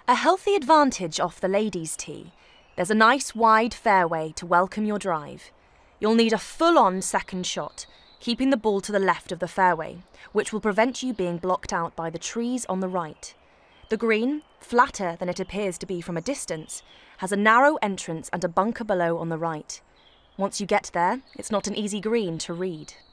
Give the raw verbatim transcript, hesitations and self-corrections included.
A healthy advantage off the ladies' tee. There's a nice wide fairway to welcome your drive. You'll need a full-on second shot, keeping the ball to the left of the fairway, which will prevent you being blocked out by the trees on the right. The green, flatter than it appears to be from a distance, has a narrow entrance and a bunker below on the right. Once you get there, it's not an easy green to read.